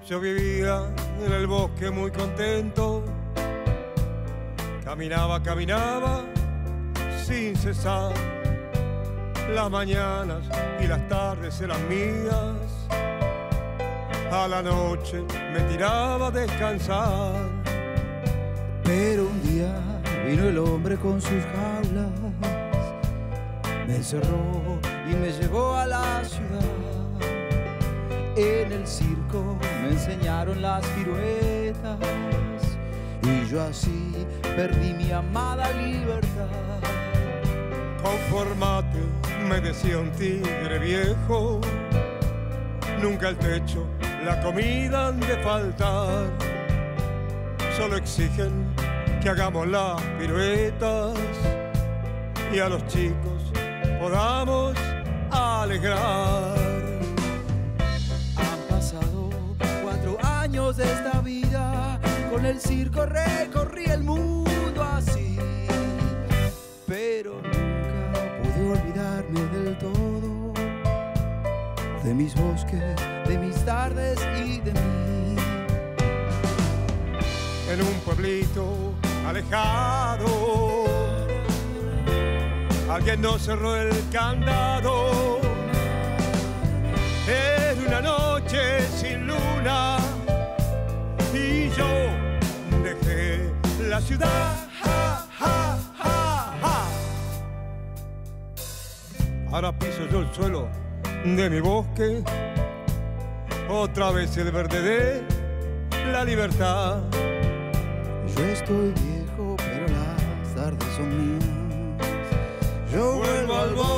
Yo vivía en el bosque muy contento, caminaba, caminaba sin cesar. Las mañanas y las tardes eran mías, a la noche me tiraba a descansar. Pero un día vino el hombre con sus jaulas, me encerró y me llevó a la ciudad. En el circo me enseñaron las piruetas y yo así perdí mi amada libertad. Conformate, me decía un tigre viejo, nunca el techo, la comida han de faltar. Solo exigen que hagamos las piruetas y a los chicos podamos alegrar. Han pasado 4 años de esta vida, con el circo recorrí el mundo así, pero nunca pude olvidarme del todo, de mis bosques, de mis tardes y de mí. En un pueblito alejado, alguien nos cerró el candado. Era una noche sin luna y yo dejé la ciudad. Ahora piso yo el suelo de mi bosque, otra vez el verde de la libertad. Yo estoy viejo, pero las tardes son mías. Yo vuelvo al bosque.